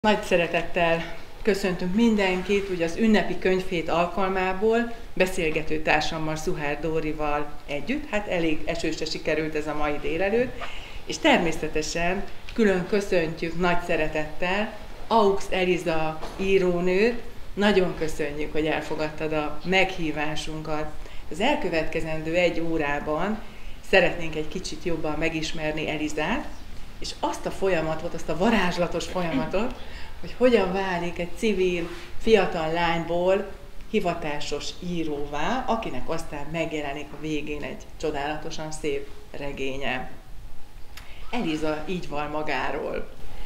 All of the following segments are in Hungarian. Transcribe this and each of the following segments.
Nagy szeretettel köszöntünk mindenkit, ugye az ünnepi könyvhét alkalmából, beszélgető társammal, Szuhár Dórival együtt, hát elég esősre sikerült ez a mai délelőtt, és természetesen külön köszöntjük nagy szeretettel Aux Eliza írónőt, nagyon köszönjük, hogy elfogadtad a meghívásunkat. Az elkövetkezendő 1 órában szeretnénk egy kicsit jobban megismerni Elizát, és azt a folyamatot, azt a varázslatos folyamatot, hogy hogyan válik egy civil, fiatal lányból hivatásos íróvá, akinek aztán megjelenik a végén egy csodálatosan szép regénye. Eliza így val magáról.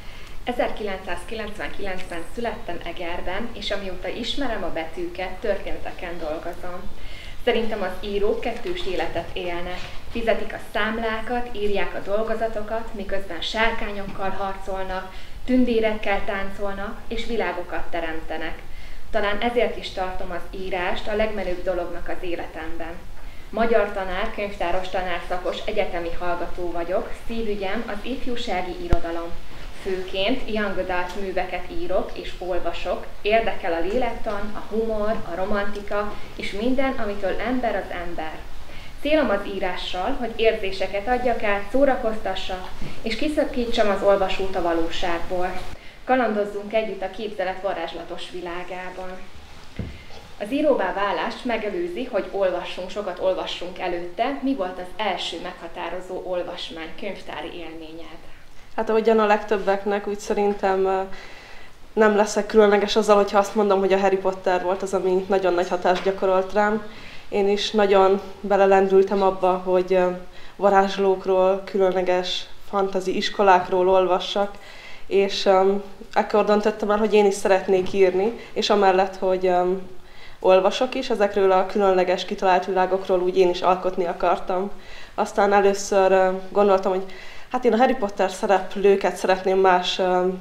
1999-ben születtem Egerben, és amióta ismerem a betűket, történeteken dolgozom. Szerintem az írók kettős életet élnek. Fizetik a számlákat, írják a dolgozatokat, miközben sárkányokkal harcolnak, tündérekkel táncolnak és világokat teremtenek. Talán ezért is tartom az írást a legmenőbb dolognak az életemben. Magyar tanár, könyvtáros tanárszakos egyetemi hallgató vagyok, szívügyem az ifjúsági irodalom. Főként young adult műveket írok és olvasok, érdekel a lélektan, a humor, a romantika és minden, amitől ember az ember. Célom az írással, hogy érzéseket adjak át, szórakoztassak, és kiszakítsam az olvasót a valóságból. Kalandozzunk együtt a képzelet varázslatos világában. Az íróvá válást megelőzi, hogy sokat olvassunk előtte. Mi volt az első meghatározó olvasmány, könyvtári élményed? Hát ahogyan a legtöbbeknek, úgy szerintem nem leszek különleges azzal, hogyha azt mondom, hogy a Harry Potter volt az, ami nagyon nagy hatást gyakorolt rám. Én is nagyon belelendültem abba, hogy varázslókról, különleges fantasy iskolákról olvassak, és ekkor döntöttem el, hogy én is szeretnék írni, és amellett, hogy olvasok is, ezekről a különleges kitalált világokról úgy én is alkotni akartam. Aztán először gondoltam, hogy hát én a Harry Potter szereplőket szeretném más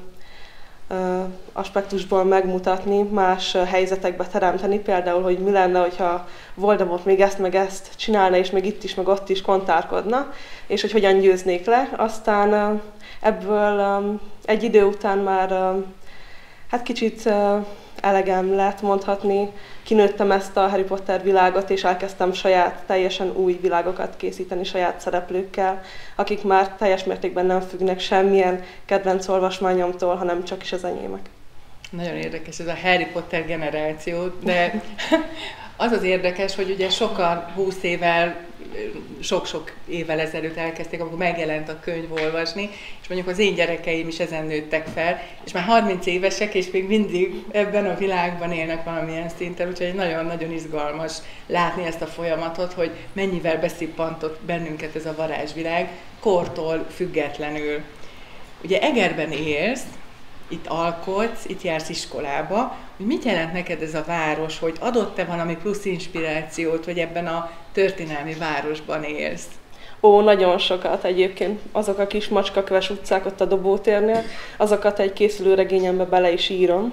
aspektusból megmutatni, más helyzetekbe teremteni, például, hogy mi lenne, hogyha Voldemort még ezt meg ezt csinálna, és még itt is, meg ott is kontárkodna, és hogy hogyan győznék le. Aztán ebből egy idő után már hát kicsit elegem lett mondhatni, kinőttem ezt a Harry Potter világot, és elkezdtem saját, teljesen új világokat készíteni saját szereplőkkel, akik már teljes mértékben nem függnek semmilyen kedvenc olvasmányomtól, hanem csak is az enyémek. Nagyon érdekes ez a Harry Potter generáció, de az az érdekes, hogy ugye sokan 20 évvel, sok-sok évvel ezelőtt elkezdték, amikor megjelent a könyv olvasni, és mondjuk az én gyerekeim is ezen nőttek fel, és már 30 évesek, és még mindig ebben a világban élnek valamilyen szinten, úgyhogy nagyon-nagyon izgalmas látni ezt a folyamatot, hogy mennyivel beszippantott bennünket ez a varázsvilág, kortól függetlenül. Ugye Egerben élsz, itt alkotsz, itt jársz iskolába, hogy mit jelent neked ez a város, hogy adott-e valami plusz inspirációt, hogy ebben a történelmi városban élsz? Ó, nagyon sokat egyébként. Azok a kis macskaköves utcák ott a Dobótérnél, azokat egy készülő regényembe bele is írom.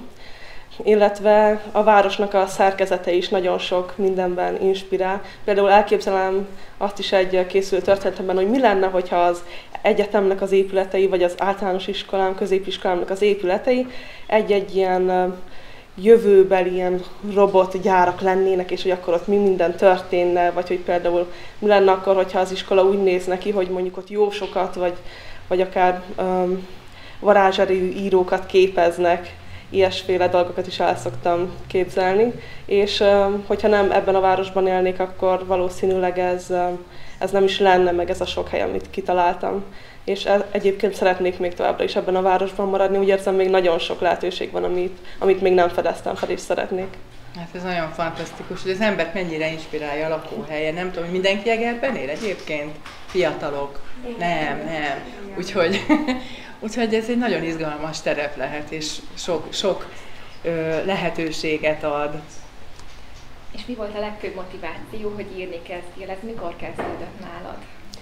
Illetve a városnak a szerkezete is nagyon sok mindenben inspirál. Például elképzelem azt is egy készülő történetemben, hogy mi lenne, hogyha az egyetemnek az épületei, vagy az általános iskolám, középiskolámnak az épületei egy-egy ilyen jövőbeli ilyen robotgyárak lennének, és hogy akkor ott mi minden történne, vagy hogy például mi lenne akkor, hogyha az iskola úgy néz neki, hogy mondjuk ott jósokat, vagy akár varázserejű írókat képeznek, ilyesféle dolgokat is el szoktam képzelni, és hogyha nem ebben a városban élnék, akkor valószínűleg ez nem is lenne meg ez a sok hely, amit kitaláltam. És egyébként szeretnék még továbbra is ebben a városban maradni, úgy érzem, még nagyon sok lehetőség van, amit még nem fedeztem fel, és szeretnék. Hát ez nagyon fantasztikus, hogy az embert mennyire inspirálja a lakóhelye. Nem tudom, hogy mindenki Egerben él egyébként? Fiatalok? Nem. Úgyhogy ez egy nagyon izgalmas terep lehet, és sok lehetőséget ad. És mi volt a legfőbb motiváció, hogy írni kezdjél? Ez mikor kezdődött nálad?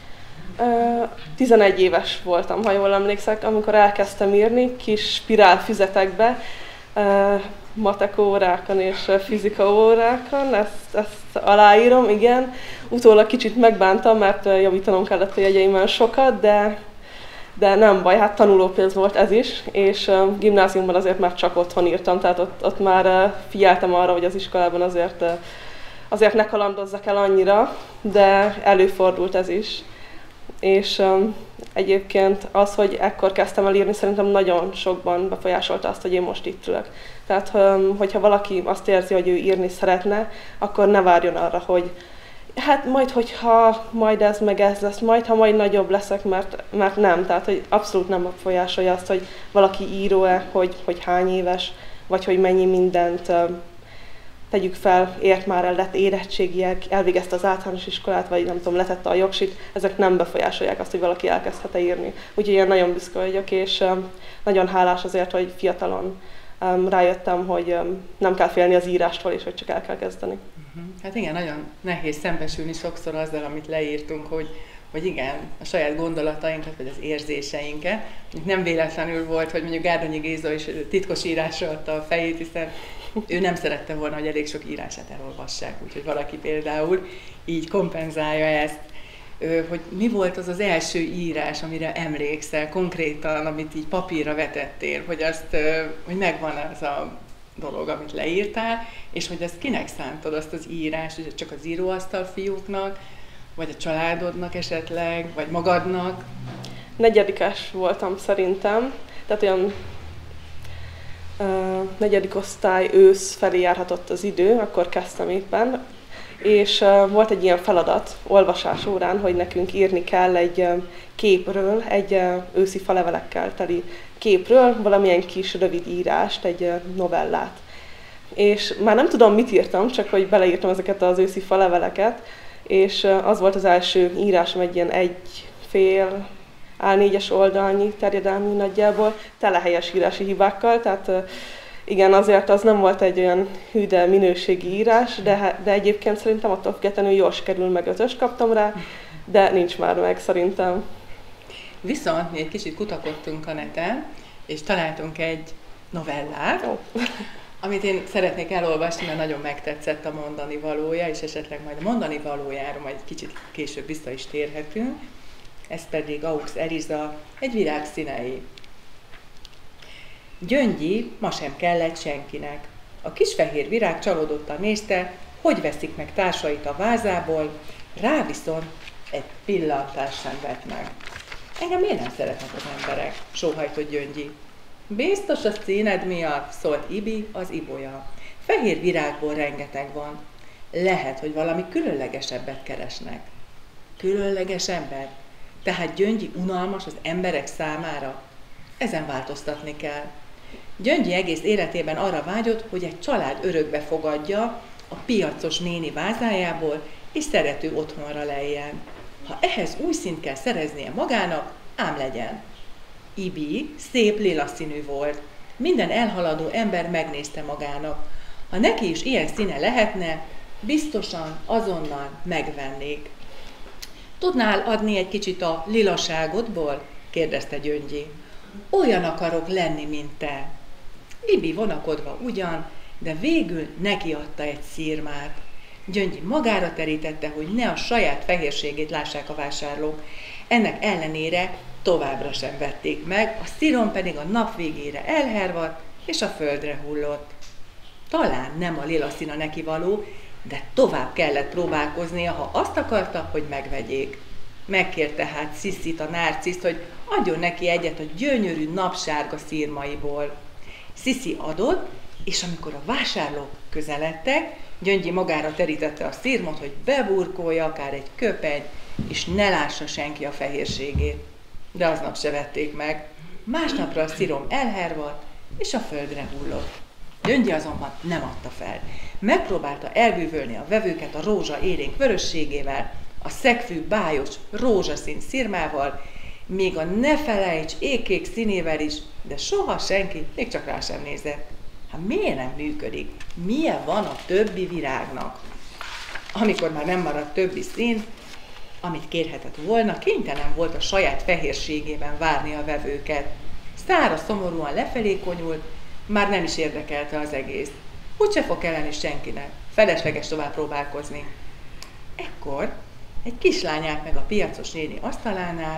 11 éves voltam, ha jól emlékszek, amikor elkezdtem írni, kis spirálfüzetekbe, matek órákon és fizika órákon, ezt aláírom, igen. Utólag kicsit megbántam, mert javítanom kellett a jegyeimen sokat, De nem baj, hát tanulópénz volt ez is, és gimnáziumban azért már csak otthon írtam, tehát ott már figyeltem arra, hogy az iskolában azért ne kalandozzak el annyira, de előfordult ez is. És egyébként az, hogy ekkor kezdtem el írni, szerintem nagyon sokban befolyásolta azt, hogy én most itt ülök. Tehát, hogyha valaki azt érzi, hogy ő írni szeretne, akkor ne várjon arra, hogy hát majd, hogyha majd ez meg ez lesz, majd, ha majd nagyobb leszek, mert nem. Tehát, hogy abszolút nem befolyásolja azt, hogy valaki író-e, hogy hány éves, vagy hogy mennyi mindent tegyük fel, ért már el, lett érettségiek, elvégezte az általános iskolát, vagy nem tudom, letette a jogsit, ezek nem befolyásolják azt, hogy valaki elkezdhet-e írni. Úgyhogy én nagyon büszke vagyok, és nagyon hálás azért, hogy fiatalon rájöttem, hogy nem kell félni az írástól, és hogy csak el kell kezdeni. Hát igen, nagyon nehéz szembesülni sokszor azzal, amit leírtunk, hogy igen, a saját gondolatainkat, vagy az érzéseinket. Nem véletlenül volt, hogy mondjuk Gárdonyi Géza is titkos írásra adta a fejét, hiszen ő nem szerette volna, hogy elég sok írását elolvassák, úgyhogy valaki például így kompenzálja ezt. Hogy mi volt az az első írás, amire emlékszel konkrétan, amit így papírra vetettél, hogy megvan az a dolog, amit leírtál, és hogy ezt kinek szántad, azt az írást, hogy csak az íróasztal fiúknak, vagy a családodnak esetleg, vagy magadnak? Negyedikes voltam szerintem, tehát olyan negyedik osztály ősz felé járhatott az idő, akkor kezdtem éppen, és volt egy ilyen feladat olvasás órán, hogy nekünk írni kell egy képről, egy őszi falevelekkel teli képről, valamilyen kis rövid írást, egy novellát. És már nem tudom, mit írtam, csak hogy beleírtam ezeket az őszi faleveleket, és az volt az első írásom, egy ilyen 1,5 A4-es oldalnyi terjedelmű nagyjából, tele helyes írási hibákkal, tehát igen, azért az nem volt egy olyan hű, de minőségi írás, de egyébként szerintem attól függetlenül jól sikerül, meg 5-öst kaptam rá, de nincs már meg szerintem. Viszont mi egy kicsit kutakodtunk a neten, és találtunk egy novellát, amit én szeretnék elolvasni, mert nagyon megtetszett a mondani valója, és esetleg majd a mondani valójára majd egy kicsit később vissza is térhetünk. Ez pedig Aux Eliza, Egy virág színei. Gyöngyi ma sem kellett senkinek. A kis fehér virág csalódottan nézte, hogy veszik meg társait a vázából, rá viszont egy pillantás sem vett meg. Engem miért nem szeretnek az emberek? Sóhajtott Gyöngyi. Biztos a színed miatt, szólt Ibi, az ibolya. Fehér virágból rengeteg van. Lehet, hogy valami különlegesebbet keresnek. Különleges ember? Tehát Gyöngyi unalmas az emberek számára? Ezen változtatni kell. Gyöngyi egész életében arra vágyott, hogy egy család örökbe fogadja a piacos néni vázájából, és szerető otthonra lejjen. Ha ehhez új színt kell szereznie magának, ám legyen. Ibi szép lila színű volt. Minden elhaladó ember megnézte magának. Ha neki is ilyen színe lehetne, biztosan azonnal megvennék. Tudnál adni egy kicsit a lilaságodból? Kérdezte Gyöngyi. Olyan akarok lenni, mint te. Ibi vonakodva ugyan, de végül neki adta egy szirmát. Gyöngyi magára terítette, hogy ne a saját fehérségét lássák a vásárlók. Ennek ellenére továbbra sem vették meg, a szirom pedig a nap végére elhervadt, és a földre hullott. Talán nem a lila szína neki való, de tovább kellett próbálkoznia, ha azt akarta, hogy megvegyék. Megkérte hát Sziszit, a nárciszt, hogy adjon neki egyet a gyönyörű napsárga szirmaiból. Sziszi adott, és amikor a vásárlók közeledtek, Gyöngyi magára terítette a szirmot, hogy beburkolja akár egy köpeny, és ne lássa senki a fehérségét. De aznap se vették meg. Másnapra a szirom elhervadt, és a földre hullott. Gyöngyi azonban nem adta fel. Megpróbálta elbűvölni a vevőket a rózsa élénk vörösségével, a szegfű bájos rózsaszín szirmával, még a ne felejts ékkék színével is, de soha senki még csak rá sem nézett. Hát miért nem működik? Milyen van a többi virágnak? Amikor már nem maradt többi szín, amit kérhetett volna, kénytelen volt a saját fehérségében várni a vevőket. Szára szomorúan lefelé konyult, már nem is érdekelte az egész. Úgyse fog kelleni senkinek, felesleges tovább próbálkozni. Ekkor egy kislány állt meg a piacos néni asztalánál,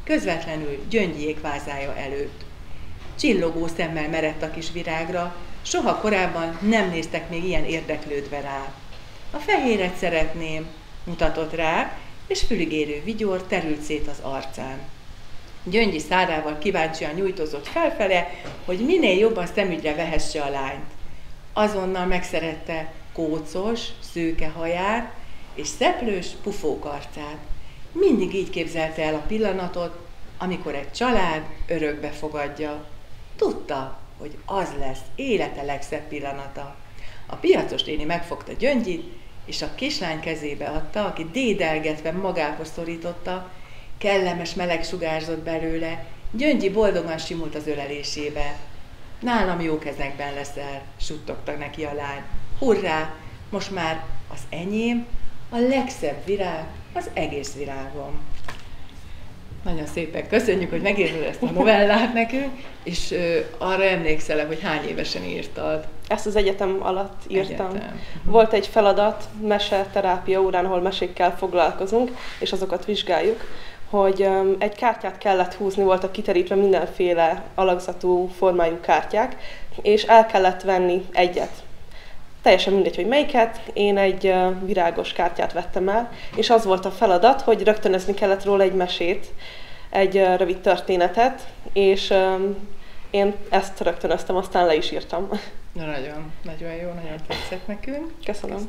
közvetlenül Gyöngyiék vázája előtt. Csillogó szemmel merett a kis virágra, soha korábban nem néztek még ilyen érdeklődve rá. A fehéret szeretném, mutatott rá, és füligérő vigyor terült szét az arcán. Gyöngyi szárával kíváncsian nyújtózott felfele, hogy minél jobban szemügyre vehesse a lányt. Azonnal megszerette kócos, szőke haját és szeplős pufók arcát. Mindig így képzelte el a pillanatot, amikor egy család örökbe fogadja. Tudta, hogy az lesz élete legszebb pillanata. A piacos néni megfogta Gyöngyit, és a kislány kezébe adta, aki dédelgetve magához szorította, kellemes meleg sugárzott belőle, Gyöngyi boldogan simult az ölelésébe. Nálam jó kezekben leszel, suttogta neki a lány. Hurrá, most már az enyém, a legszebb virág az egész világon. Nagyon szépen köszönjük, hogy megírtad ezt a novellát nekünk, és arra emlékszel, hogy hány évesen írtad? Ezt az egyetem alatt írtam. Egyetem. Volt egy feladat, meseterápia órán, ahol mesékkel foglalkozunk, és azokat vizsgáljuk, hogy egy kártyát kellett húzni, voltak kiterítve mindenféle alakzatú, formájú kártyák, és el kellett venni egyet. Teljesen mindegy, hogy melyiket, én egy virágos kártyát vettem el, és az volt a feladat, hogy rögtönözni kellett róla egy mesét, egy rövid történetet, és én ezt rögtönöztem, aztán le is írtam. Nagyon, nagyon jó, nagyon tetszett nekünk. Köszönöm.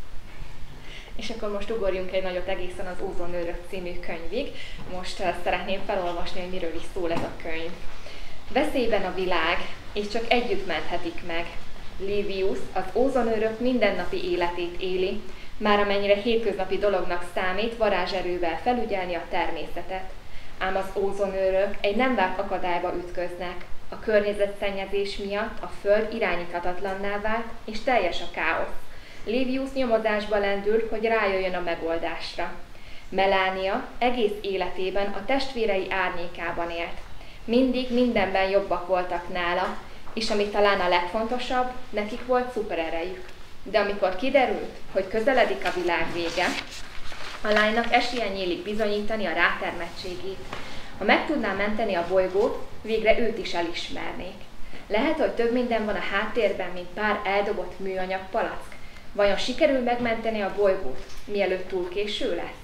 És akkor most ugorjunk egy nagyot egészen az Ózonőrök című könyvig. Most szeretném felolvasni, hogy miről is szól ez a könyv. Veszélyben a világ, és csak együtt menthetik meg. Livius az ózonőrök mindennapi életét éli, már amennyire hétköznapi dolognak számít varázserővel felügyelni a természetet. Ám az ózonőrök egy nem várt akadályba ütköznek. A környezetszennyezés miatt a föld irányíthatatlanná vált, és teljes a káosz. Livius nyomozásba lendül, hogy rájöjjön a megoldásra. Melania egész életében a testvérei árnyékában élt. Mindig mindenben jobbak voltak nála, és ami talán a legfontosabb, nekik volt szupererejük. De amikor kiderült, hogy közeledik a világ vége, a lánynak esélye nyílik bizonyítani a rátermettségét. Ha meg tudná menteni a bolygót, végre őt is elismernék. Lehet, hogy több minden van a háttérben, mint pár eldobott műanyag palack. Vajon sikerül megmenteni a bolygót, mielőtt túl késő lesz?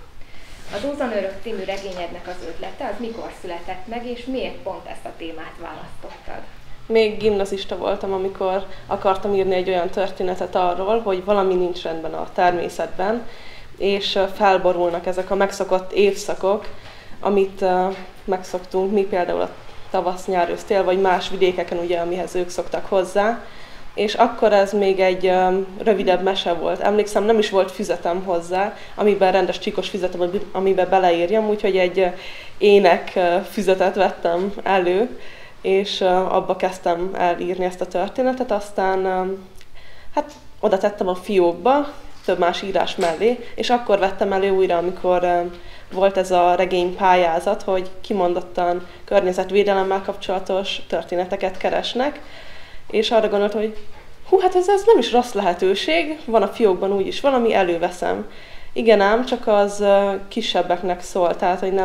Az Ózonőrök című regényednek az ötlete, az mikor született meg, és miért pont ezt a témát választottad? Még gimnazista voltam, amikor akartam írni egy olyan történetet arról, hogy valami nincs rendben a természetben, és felborulnak ezek a megszokott évszakok, amit megszoktunk mi, például a tavasz, nyár, ősz, tél, vagy más vidékeken, ugye, amihez ők szoktak hozzá. És akkor ez még egy rövidebb mese volt. Emlékszem, nem is volt füzetem hozzá, amiben rendes csíkos füzetem, amiben beleírjam, úgyhogy egy ének füzetet vettem elő, és abba kezdtem elírni ezt a történetet, aztán hát oda tettem a fiókba, több más írás mellé, és akkor vettem elő újra, amikor volt ez a regény pályázat, hogy kimondottan környezetvédelemmel kapcsolatos történeteket keresnek, és arra gondoltam, hogy hát ez nem is rossz lehetőség, van a fiókban úgyis valami, előveszem. Igen ám, csak az kisebbeknek szól, tehát hogy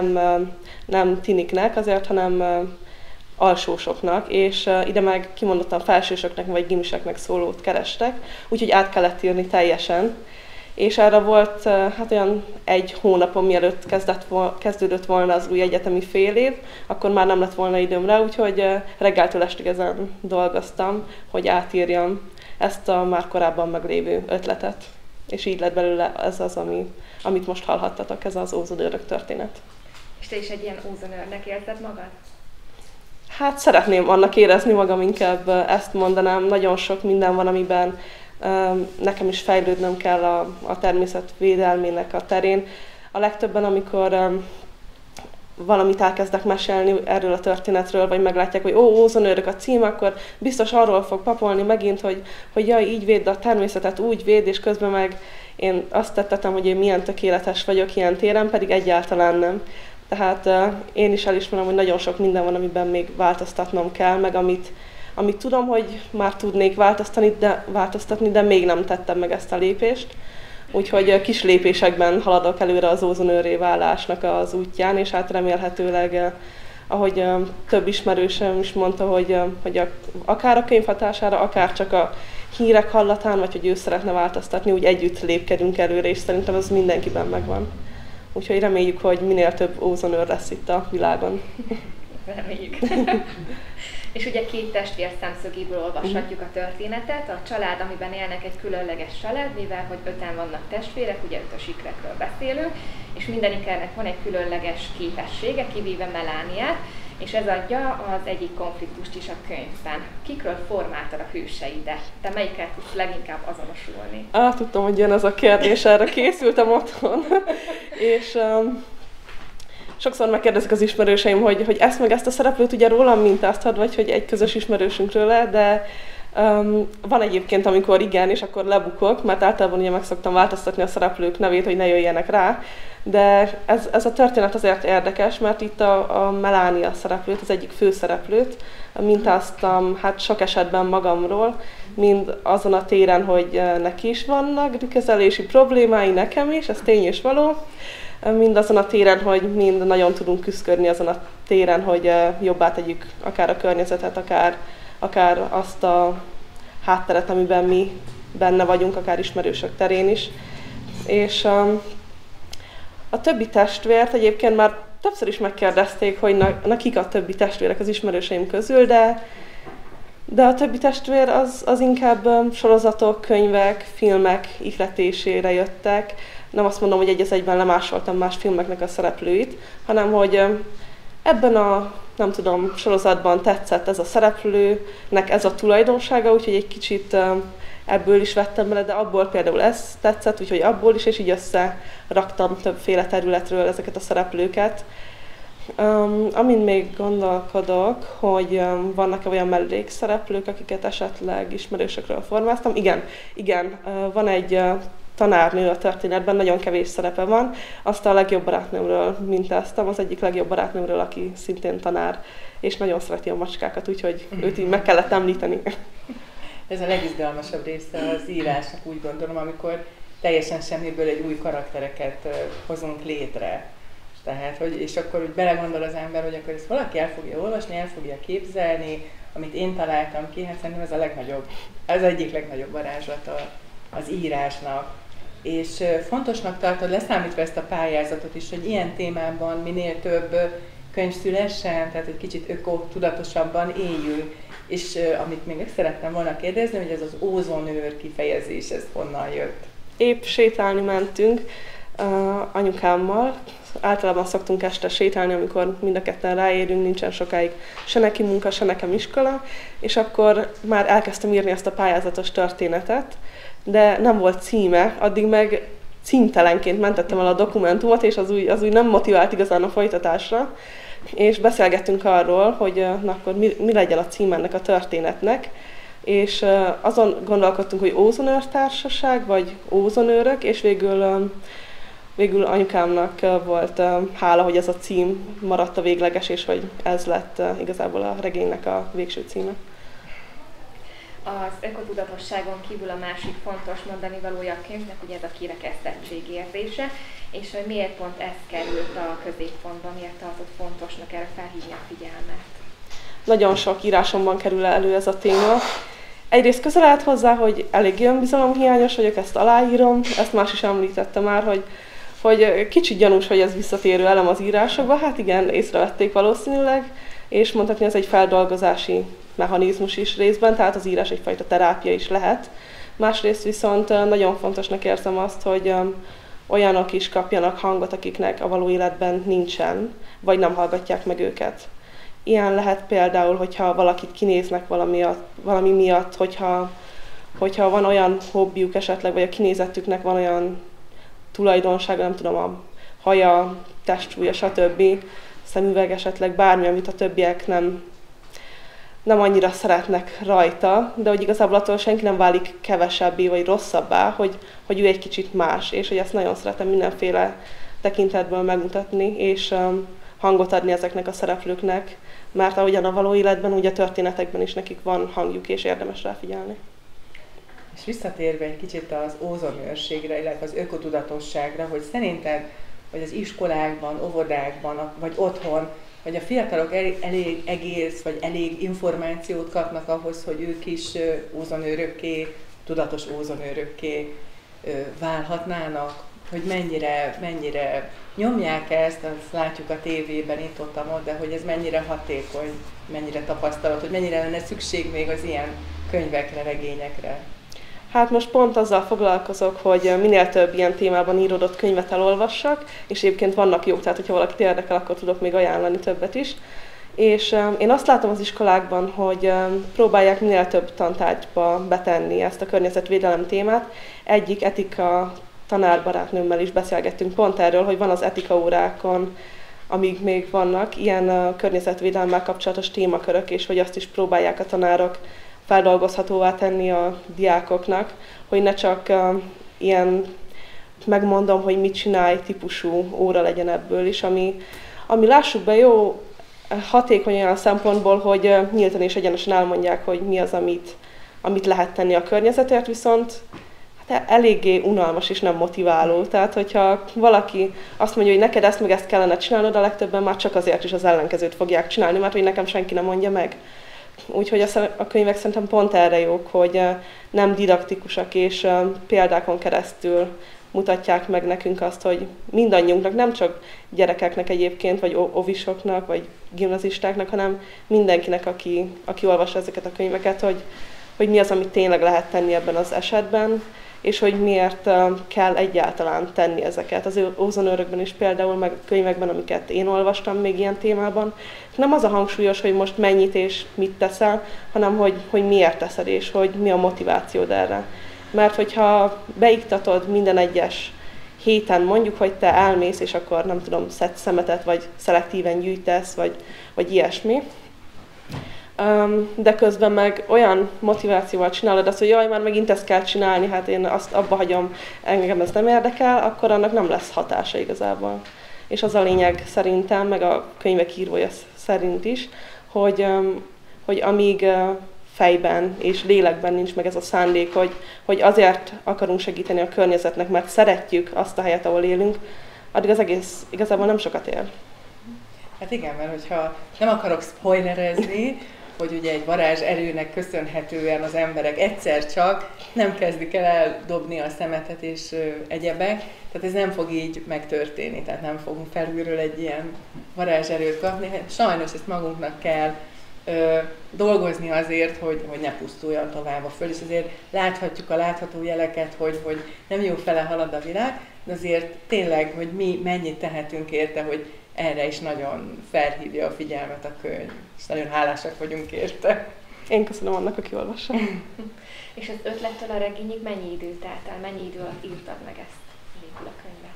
nem tiniknek azért, hanem alsósoknak, és ide meg kimondottan felsősöknek vagy gimiseknek szólót kerestek, úgyhogy át kellett írni teljesen. És erre volt hát olyan egy hónapon, mielőtt kezdődött volna az új egyetemi fél év, akkor már nem lett volna időm rá, úgyhogy reggeltől estig ezen dolgoztam, hogy átírjam ezt a már korábban meglévő ötletet. És így lett belőle ez az, amit most hallhattatok, ez az Ózonőrök történet. És te is egy ilyen ózonőrnek érzed magad? Hát szeretném annak érezni magam, inkább ezt mondanám. Nagyon sok minden van, amiben nekem is fejlődnöm kell a természet védelmének a terén. A legtöbben, amikor valamit elkezdek mesélni erről a történetről, vagy meglátják, hogy Ózonőrök a cím, akkor biztos arról fog papolni megint, hogy jaj, így védd a természetet, úgy védd, és közben meg én azt tettem, hogy én milyen tökéletes vagyok ilyen téren, pedig egyáltalán nem. Tehát én is elismerem, hogy nagyon sok minden van, amiben még változtatnom kell, meg amit tudom, hogy már tudnék változtatni, de még nem tettem meg ezt a lépést. Úgyhogy kis lépésekben haladok előre az ózonőrré válásnak az útján, és hát remélhetőleg, ahogy több ismerősöm is mondta, hogy akár a könyv hatására, akár csak a hírek hallatán, vagy hogy ő szeretne változtatni, úgy együtt lépkedünk előre, és szerintem ez mindenkiben megvan. Úgyhogy reméljük, hogy minél több ózonőr lesz itt a világon. Reméljük. És ugye két testvér szemszögéből olvashatjuk a történetet. A család, amiben élnek, egy különleges család, mivel hogy 5-en vannak testvérek, ugye 5-ös ikrekről beszélünk, és minden ikernek van egy különleges képessége, kivéve Melániát, és ez adja az egyik konfliktust is a könyvben. Kikről formáltad a hőseidet? Te melyikkel tudsz leginkább azonosulni? Tudtam, hogy jön ez a kérdés, erre készültem otthon. És sokszor megkérdezik az ismerőseim, hogy ezt meg ezt a szereplőt ugye rólam mintáztad, vagy hogy egy közös ismerősünkről, de van egyébként, amikor igen, és akkor lebukok, mert általában ugye meg szoktam változtatni a szereplők nevét, hogy ne jöjjenek rá. De ez a történet azért érdekes, mert itt a Melánia szereplőt, az egyik főszereplőt mintáztam hát sok esetben magamról, mind azon a téren, hogy neki is vannak kezelési problémái, nekem is, ez tény és való, mind azon a téren, hogy mind nagyon tudunk küszködni azon a téren, hogy jobbá tegyük akár a környezetet, akár azt a hátteret, amiben mi benne vagyunk, akár ismerősök terén is. És a többi testvért egyébként már többször is megkérdezték, hogy kik a többi testvérek az ismerőseim közül, de a többi testvér az inkább sorozatok, könyvek, filmek ihletésére jöttek. Nem azt mondom, hogy egy az egyben lemásoltam más filmeknek a szereplőit, hanem hogy ebben a, nem tudom, sorozatban tetszett ez a szereplőnek ez a tulajdonsága, úgyhogy egy kicsit ebből is vettem bele, de abból például ez tetszett, úgyhogy abból is, és így összeraktam többféle területről ezeket a szereplőket. Amin még gondolkodok, hogy vannak-e olyan mellékszereplők, akiket esetleg ismerősökről formáztam. Igen, van egy tanárnő a történetben, nagyon kevés szerepe van. Azt a legjobb barátnőmről mintáztam, az egyik legjobb barátnőmről, aki szintén tanár, és nagyon szereti a macskákat, úgyhogy őt így meg kellett említeni. Ez a legizgalmasabb része az írásnak, úgy gondolom, amikor teljesen semmiből egy új karaktereket hozunk létre. Tehát, és akkor úgy belegondol az ember, hogy akkor ezt valaki el fogja olvasni, el fogja képzelni, amit én találtam ki, hát szerintem ez a legnagyobb, az egyik legnagyobb varázslata az írásnak. És fontosnak tartod, leszámítva ezt a pályázatot is, hogy ilyen témában minél több könyv szülessen, tehát egy kicsit öko-tudatosabban éljünk. És amit még meg szerettem volna kérdezni, hogy ez az ózonőr kifejezés, ez honnan jött? Épp sétálni mentünk anyukámmal. Általában szoktunk este sétálni, amikor mind a ketten ráérünk, nincsen sokáig se neki munka, se nekem iskola, és akkor már elkezdtem írni ezt a pályázatos történetet, de nem volt címe, addig meg címtelenként mentettem el a dokumentumot, és az úgy nem motivált igazán a folytatásra, és beszélgettünk arról, hogy na akkor mi legyen a cím ennek a történetnek, és azon gondolkodtunk, hogy ózonőrtársaság, vagy ózonőrök, és végül anyukámnak volt hála, hogy ez a cím maradt a végleges, és hogy ez lett igazából a regénynek a végső címe. Az ökotudatosságon kívül a másik fontos mondani valója a könyvnek, ugye ez a kirekesztettség érzése, és hogy miért pont ez került a középpontba, miért tartott fontosnak erre felhívni a figyelmet? Nagyon sok írásomban kerül elő ez a téma. Egyrészt közel állt hozzá, hogy eléggé önbizalomhiányos vagyok, ezt aláírom, ezt más is említette már, hogy kicsit gyanús, hogy ez visszatérő elem az írásokban. Hát igen, észrevették valószínűleg, és mondhatni, ez egy feldolgozási mechanizmus is részben, tehát az írás egyfajta terápia is lehet. Másrészt viszont nagyon fontosnak érzem azt, hogy olyanok is kapjanak hangot, akiknek a való életben nincsen, vagy nem hallgatják meg őket. Ilyen lehet például, hogyha valakit kinéznek valami miatt, hogyha van olyan hobbiuk esetleg, vagy a kinézettüknek van olyan tulajdonsága, nem tudom, a haja, testsúlya, stb., szemüveg esetleg, bármi, amit a többiek nem annyira szeretnek rajta, de hogy igazából attól senki nem válik kevesebbé vagy rosszabbá, hogy ő egy kicsit más, és hogy ezt nagyon szeretem mindenféle tekintetből megmutatni, és hangot adni ezeknek a szereplőknek, mert ahogyan a való életben, úgy a történetekben is nekik van hangjuk, és érdemes rá figyelni. És visszatérve egy kicsit az ózonőrségre, illetve az ökotudatosságra, hogy szerinted, hogy az iskolákban, óvodákban, vagy otthon, vagy a fiatalok elég egész, vagy elég információt kapnak ahhoz, hogy ők is ózonőrökké, tudatos ózonőrökké válhatnának, hogy mennyire nyomják ezt, azt látjuk a tévében, itt-ott, de hogy ez mennyire hatékony, mennyire tapasztalat, hogy mennyire lenne szükség még az ilyen könyvekre, regényekre. Hát most pont azzal foglalkozok, hogy minél több ilyen témában íródott könyvet elolvassak, és egyébként vannak jók, tehát hogyha valakit érdekel, akkor tudok még ajánlani többet is. És én azt látom az iskolákban, hogy próbálják minél több tantárgyba betenni ezt a környezetvédelem témát. Egyik etika tanárbarátnőmmel is beszélgettünk pont erről, hogy van az etika órákon, amíg még vannak ilyen környezetvédelemmel kapcsolatos témakörök, és hogy azt is próbálják a tanárok feldolgozhatóvá tenni a diákoknak, hogy ne csak ilyen megmondom, hogy mit csinálj típusú óra legyen ebből is, ami lássuk be jó, hatékony olyan szempontból, hogy nyíltan és egyenesen elmondják, hogy mi az, amit lehet tenni a környezetért, viszont hát eléggé unalmas és nem motiváló. Tehát, hogyha valaki azt mondja, hogy neked ezt meg ezt kellene csinálnod, a legtöbben már csak azért is az ellenkezőt fogják csinálni, mert hogy nekem senki nem mondja meg. Úgyhogy a könyvek szerintem pont erre jók, hogy nem didaktikusak és példákon keresztül mutatják meg nekünk azt, hogy mindannyiunknak, nem csak gyerekeknek egyébként, vagy ovisoknak, vagy gimnazistáknak, hanem mindenkinek, aki olvassa ezeket a könyveket, hogy mi az, amit tényleg lehet tenni ebben az esetben, és hogy miért kell egyáltalán tenni ezeket. Az ózonőrökben is például, meg a könyvekben, amiket én olvastam még ilyen témában, nem az a hangsúlyos, hogy most mennyit és mit teszel, hanem hogy miért teszed, és hogy mi a motivációd erre. Mert hogyha beiktatod minden egyes héten, mondjuk, hogy te elmész, és akkor nem tudom, szedsz szemetet, vagy szelektíven gyűjtesz, vagy ilyesmi, de közben meg olyan motivációval csinálod azt, hogy jaj, már megint ezt kell csinálni, hát én azt abba hagyom, engem ez nem érdekel, akkor annak nem lesz hatása igazából. És az a lényeg szerintem, meg a könyvek írója szerint is, hogy amíg fejben és lélekben nincs meg ez a szándék, hogy azért akarunk segíteni a környezetnek, mert szeretjük azt a helyet, ahol élünk, addig az egész igazából nem sokat ér. Hát igen, mert hogyha nem akarok spoilerezni, hogy ugye egy varázs erőnek köszönhetően az emberek egyszer csak nem kezdik el eldobni a szemetet és egyebek, tehát ez nem fog így megtörténni, tehát nem fogunk felülről egy ilyen varázserőt kapni. Hát sajnos ezt magunknak kell dolgozni azért, hogy ne pusztuljon tovább a föld, és azért láthatjuk a látható jeleket, hogy nem jó fele halad a világ, de azért tényleg, hogy mi mennyit tehetünk érte, hogy erre is nagyon felhívja a figyelmet a könyv, és nagyon hálásak vagyunk érte. Én köszönöm annak, aki olvassa. És az ötlettől a regényig mennyi idő telt el, mennyi idő alatt írtad meg ezt végül a könyvet?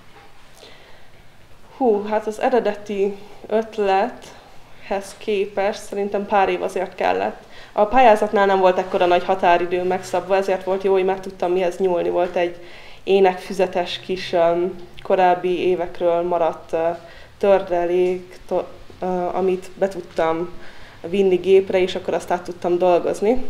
Hát az eredeti ötlethez képest szerintem pár év azért kellett. A pályázatnál nem volt ekkora nagy határidő megszabva, ezért volt jó, hogy már tudtam mihez nyúlni. Volt egy énekfüzetes kis korábbi évekről maradt tördelék, amit be tudtam vinni gépre, és akkor azt át tudtam dolgozni.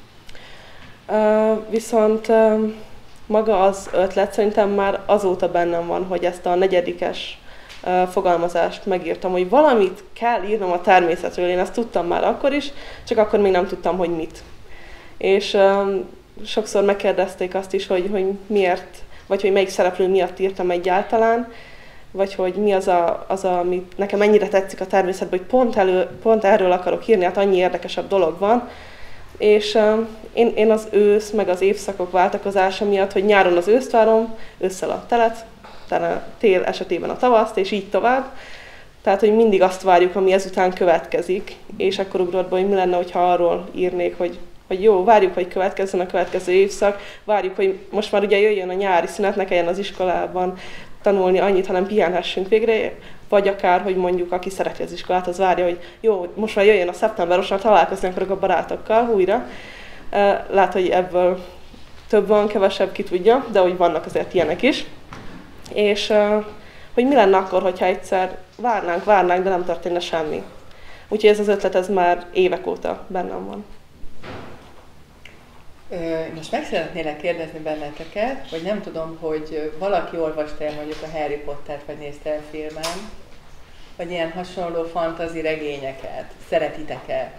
Viszont maga az ötlet szerintem már azóta bennem van, hogy ezt a negyedikes fogalmazást megírtam, hogy valamit kell írnom a természetről, én ezt tudtam már akkor is, csak akkor még nem tudtam, hogy mit. És sokszor megkérdezték azt is, hogy miért, vagy hogy melyik szereplő miatt írtam egyáltalán, vagy hogy mi az, ami nekem ennyire tetszik a természetben, hogy pont erről akarok írni, hát annyi érdekesebb dolog van. És én az ősz, meg az évszakok váltakozása miatt, hogy nyáron az őszt várom, ősszel a telet, tél esetében a tavaszt, és így tovább. Tehát, hogy mindig azt várjuk, ami ezután következik, és akkor ugrott be, hogy mi lenne, hogyha arról írnék, hogy jó, várjuk, hogy következzen a következő évszak, várjuk, hogy most már ugye jöjjön a nyári szünet, ne kelljen az iskolában tanulni annyit, hanem pihenhessünk végre, vagy akár, hogy mondjuk, aki szereti az iskolát, az várja, hogy jó, most már jöjjön a szeptember, most már találkozni akarok a barátokkal újra. Lát, hogy ebből több van, kevesebb, ki tudja, de hogy vannak azért ilyenek is. És hogy mi lenne akkor, hogyha egyszer várnánk, de nem történne semmi. Úgyhogy ez az ötlet, ez már évek óta bennem van. Most meg szeretnélek kérdezni benneteket, hogy nem tudom, hogy valaki olvasta el mondjuk a Harry Pottert, vagy nézte el filmen, vagy ilyen hasonló fantasy regényeket. Szeretitek-e?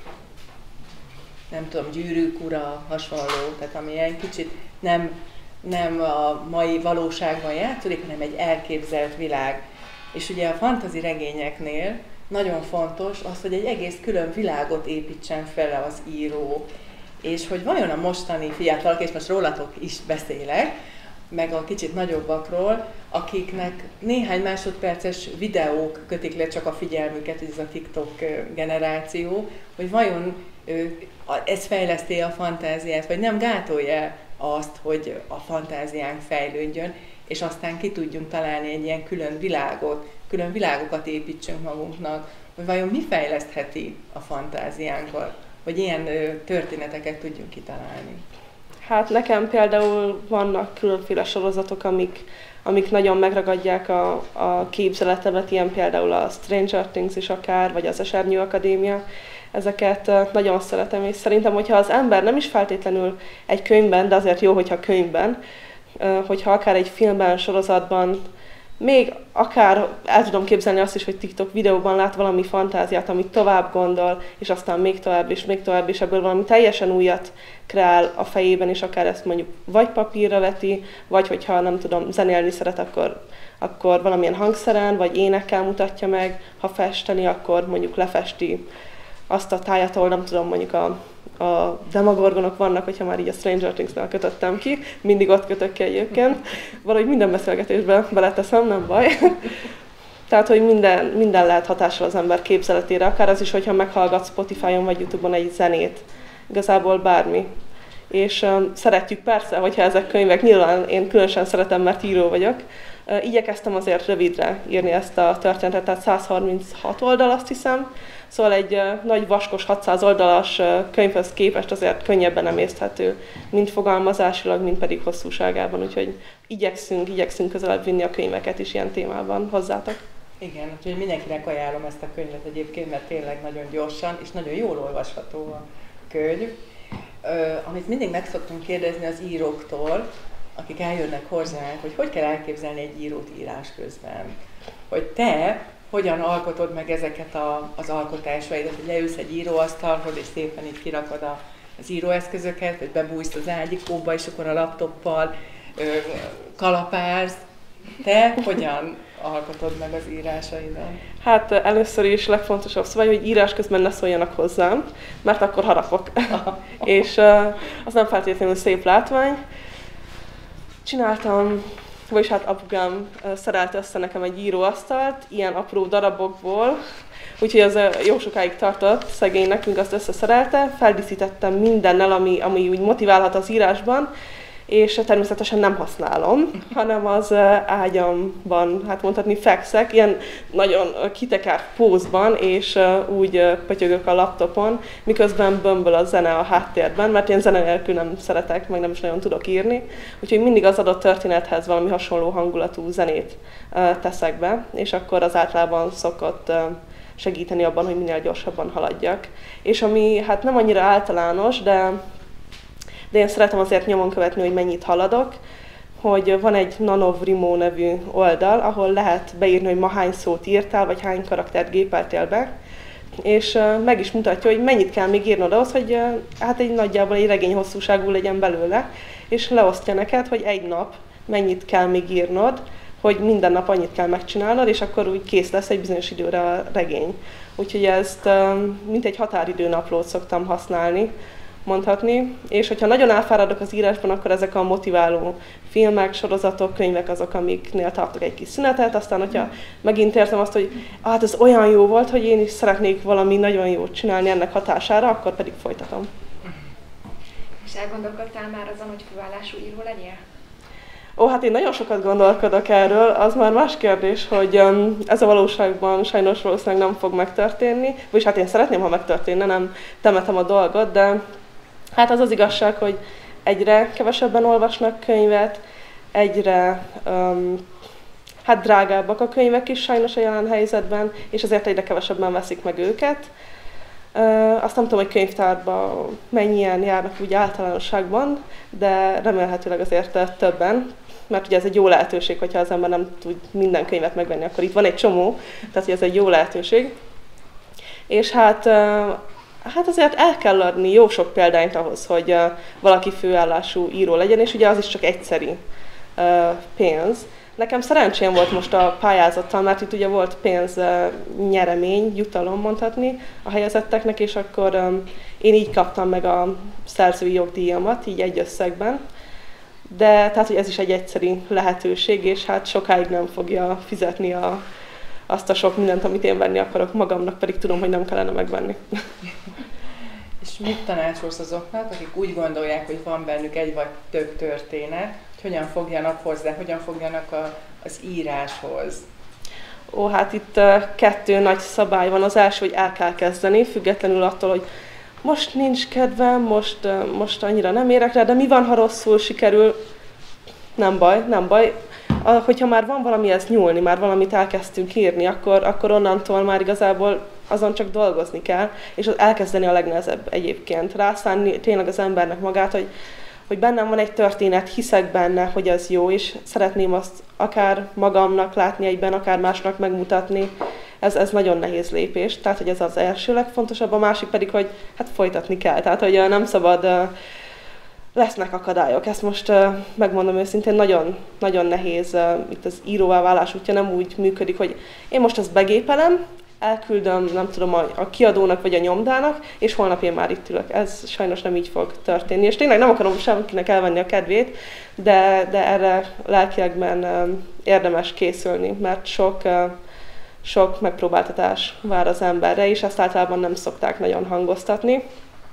Nem tudom, Gyűrűk ura, hasonló, tehát ami ilyen kicsit nem a mai valóságban játszódik, hanem egy elképzelt világ. És ugye a fantasy regényeknél nagyon fontos az, hogy egy egész külön világot építsen fel az író. És hogy vajon a mostani fiatalok, és most rólatok is beszélek, meg a kicsit nagyobbakról, akiknek néhány másodperces videók kötik le csak a figyelmüket, ez a TikTok generáció, hogy vajon ez fejleszti a fantáziát, vagy nem gátolja azt, hogy a fantáziánk fejlődjön, és aztán ki tudjunk találni egy ilyen külön világokat építsünk magunknak, hogy vajon mi fejlesztheti a fantáziánkat, hogy ilyen történeteket tudjunk kitalálni. Hát nekem például vannak különféle sorozatok, amik nagyon megragadják a képzeletemet, ilyen például a Stranger Things is akár, vagy az Esernyő Akadémia. Ezeket nagyon szeretem, és szerintem, hogyha az ember nem is feltétlenül egy könyvben, de azért jó, hogyha könyvben, hogyha akár egy filmben, sorozatban, még akár el tudom képzelni azt is, hogy TikTok videóban lát valami fantáziát, amit tovább gondol, és aztán még tovább, és ebből valami teljesen újat kreál a fejében, és akár ezt mondjuk vagy papírra veti, vagy hogyha nem tudom, zenélni szeret, akkor valamilyen hangszeren, vagy énekkel mutatja meg, ha festeni, akkor mondjuk lefesti azt a tájat, ahol nem tudom, mondjuk a demagorgonok vannak, hogyha már így a Stranger Things-nál kötöttem ki, mindig ott kötök ki egyébként. Valahogy minden beszélgetésbe beleteszem, nem baj. Tehát, hogy minden lehet hatással az ember képzeletére, akár az is, hogyha meghallgat Spotify-on vagy YouTube-on egy zenét. Igazából bármi. És szeretjük persze, hogyha ezek könyvek, nyilván én különösen szeretem, mert író vagyok. Igyekeztem azért rövidre írni ezt a történetet, tehát 136 oldal, azt hiszem. Szóval egy nagy vaskos 600 oldalas könyvhöz képest azért könnyebben emészthető, mind fogalmazásilag, mind pedig hosszúságában. Úgyhogy igyekszünk közelebb vinni a könyveket is ilyen témában hozzátok. Igen, úgyhogy mindenkinek ajánlom ezt a könyvet egyébként, mert tényleg nagyon gyorsan és nagyon jól olvasható a könyv. Amit mindig meg szoktunk kérdezni az íróktól, akik eljönnek hozzánk, hogy kell elképzelni egy írót írás közben. Hogy te hogyan alkotod meg ezeket az alkotásaidat, hogy leülsz egy íróasztalhoz, és szépen itt kirakod az íróeszközöket, vagy bebújsz az ágyikóba, és akkor a laptoppal kalapálsz. Te hogyan alkotod meg az írásaidat? Hát először is legfontosabb szabály, hogy írás közben ne szóljanak hozzám, mert akkor harapok. És az nem feltétlenül szép látvány. Csináltam, vagyis hát apukám szerelte össze nekem egy íróasztalt, ilyen apró darabokból, úgyhogy ez jó sokáig tartott, szegény nekünk azt összeszerelte, feldíszítettem mindennel, ami úgy motiválhat az írásban, és természetesen nem használom, hanem az ágyamban, hát mondhatni fekszek, ilyen nagyon kitekert pózban, és úgy pötyögök a laptopon, miközben bömböl a zene a háttérben, mert én zene nélkül nem szeretek, meg nem is nagyon tudok írni, úgyhogy mindig az adott történethez valami hasonló hangulatú zenét teszek be, és akkor az általában szokott segíteni abban, hogy minél gyorsabban haladjak. És ami hát nem annyira általános, de én szeretem azért nyomon követni, hogy mennyit haladok, hogy van egy Nanovrimo nevű oldal, ahol lehet beírni, hogy ma hány szót írtál, vagy hány karaktert gépeltél be, és meg is mutatja, hogy mennyit kell még írnod ahhoz, hogy hát egy nagyjából egy regény hosszúságú legyen belőle, és leosztja neked, hogy egy nap mennyit kell még írnod, hogy minden nap annyit kell megcsinálnod, és akkor úgy kész lesz egy bizonyos időre a regény. Úgyhogy ezt mint egy határidőnaplót szoktam használni, mondhatni, és hogyha nagyon elfáradok az írásban, akkor ezek a motiváló filmek, sorozatok, könyvek azok, amiknél tartok egy kis szünetet, aztán hogyha megint értem azt, hogy hát ez olyan jó volt, hogy én is szeretnék valami nagyon jót csinálni ennek hatására, akkor pedig folytatom. És elgondolkodtál már azon, hogy főállású író legyél? Hát én nagyon sokat gondolkodok erről, az már más kérdés, hogy ez a valóságban sajnos valószínűleg nem fog megtörténni, vagyis hát én szeretném, ha megtörténne, nem temetem a dolgot, de hát az az igazság, hogy egyre kevesebben olvasnak könyvet, egyre hát drágábbak a könyvek is sajnos a jelen helyzetben, és ezért egyre kevesebben veszik meg őket. Azt nem tudom, hogy könyvtárban mennyien járnak úgy általánosságban, de remélhetőleg azért többen, mert ugye ez egy jó lehetőség, hogyha az ember nem tud minden könyvet megvenni, akkor itt van egy csomó, tehát ez egy jó lehetőség. És hát azért el kell adni jó sok példányt ahhoz, hogy valaki főállású író legyen, és ugye az is csak egyszeri pénz. Nekem szerencsém volt most a pályázattal, mert itt ugye volt pénznyeremény, jutalom mondhatni a helyezetteknek, és akkor én így kaptam meg a szerzői jogdíjamat, így egy összegben. De tehát, hogy ez is egy egyszeri lehetőség, és hát sokáig nem fogja fizetni azt a sok mindent, amit én venni akarok magamnak, pedig tudom, hogy nem kellene megvenni. És mit tanácsolsz azoknak, akik úgy gondolják, hogy van bennük egy vagy több történet, hogy hogyan fogjanak hozzá, hogyan fogjanak az íráshoz? Hát itt 2 nagy szabály van. Az első, hogy el kell kezdeni, függetlenül attól, hogy most nincs kedvem, most annyira nem érek rá, de mi van, ha rosszul sikerül? Nem baj. Hogyha már van valamihez nyúlni, már valamit elkezdtünk írni, akkor onnantól már igazából azon csak dolgozni kell, és elkezdeni a legnehezebb egyébként. Rászánni tényleg az embernek magát, hogy bennem van egy történet, hiszek benne, hogy ez jó, és szeretném azt akár magamnak látni egyben, akár másnak megmutatni. Ez nagyon nehéz lépés, tehát hogy ez az első legfontosabb, a másik pedig, hogy hát folytatni kell, tehát hogy nem szabad, lesznek akadályok, ezt most megmondom őszintén, nagyon, nagyon nehéz, itt az íróvá válás útja nem úgy működik, hogy én most ezt begépelem, elküldöm, nem tudom, a kiadónak vagy a nyomdának, és holnap én már itt ülök. Ez sajnos nem így fog történni. És tényleg nem akarom senkinek elvenni a kedvét, de erre lelkilegben érdemes készülni, mert sok megpróbáltatás vár az emberre, és ezt általában nem szokták nagyon hangoztatni.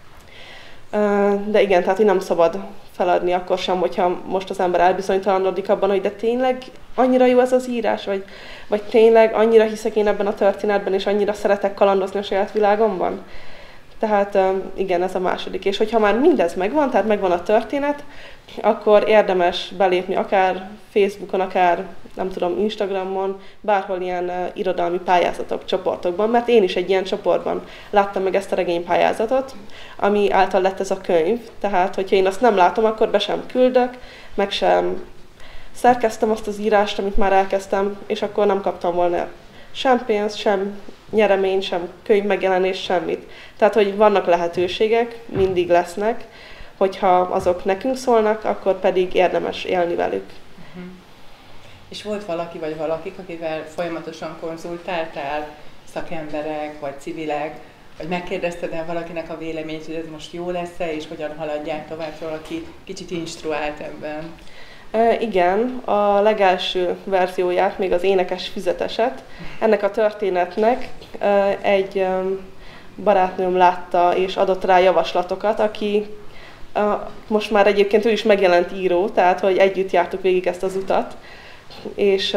De igen, tehát hogy nem szabad feladni akkor sem, hogyha most az ember elbizonytalanodik abban, hogy de tényleg annyira jó ez az írás, vagy tényleg annyira hiszek én ebben a történetben, és annyira szeretek kalandozni a saját világomban. Tehát igen, ez a második. És hogyha már mindez megvan, tehát megvan a történet, akkor érdemes belépni akár Facebookon, akár nem tudom, Instagramon, bárhol ilyen irodalmi pályázatok, csoportokban, mert én is egy ilyen csoportban láttam meg ezt a regénypályázatot, ami által lett ez a könyv. Tehát, hogyha én azt nem látom, akkor be sem küldök, meg sem szerkeztem azt az írást, amit már elkezdtem, és akkor nem kaptam volna sem pénzt, sem nyeremény, sem könyv megjelenés, semmit. Tehát, hogy vannak lehetőségek, mindig lesznek, hogyha azok nekünk szólnak, akkor pedig érdemes élni velük. És volt valaki vagy valakik, akivel folyamatosan konzultáltál, szakemberek vagy civilek, vagy megkérdezted el valakinek a véleményét, hogy ez most jó lesz-e, és hogyan haladják tovább, valaki kicsit instruált ebben? Igen, a legelső verzióját, még az énekes füzeteset, ennek a történetnek egy barátnőm látta és adott rá javaslatokat, aki most már egyébként ő is megjelent író, tehát hogy együtt jártuk végig ezt az utat, és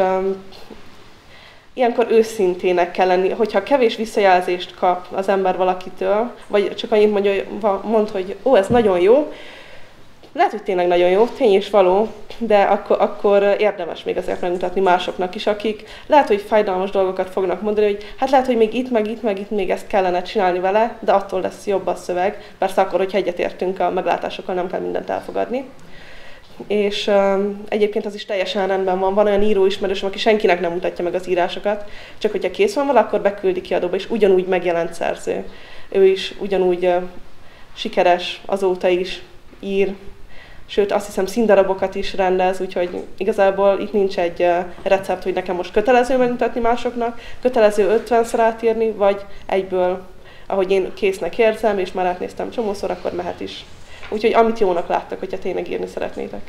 ilyenkor őszintének kell lenni, hogyha kevés visszajelzést kap az ember valakitől, vagy csak annyit mond, hogy ó, ez nagyon jó, lehet, hogy tényleg nagyon jó, tény és való, de akkor érdemes még azért megmutatni másoknak is, akik lehet, hogy fájdalmas dolgokat fognak mondani, hogy hát lehet, hogy még itt még ezt kellene csinálni vele, de attól lesz jobb a szöveg. Persze akkor, hogyha egyetértünk a meglátásokkal, nem kell mindent elfogadni. És egyébként az is teljesen rendben van. Van olyan íróismerősöm, aki senkinek nem mutatja meg az írásokat, csak hogyha kész van vele, akkor beküldi kiadóba, és ugyanúgy megjelent szerző. Ő is ugyanúgy sikeres, azóta is ír, sőt azt hiszem színdarabokat is rendez, úgyhogy igazából itt nincs egy recept, hogy nekem most kötelező megmutatni másoknak, kötelező 50-szer átírni, vagy egyből, ahogy én késznek érzem, és már átnéztem csomószor, akkor mehet is. Úgyhogy amit jónak láttak, hogyha tényleg írni szeretnétek.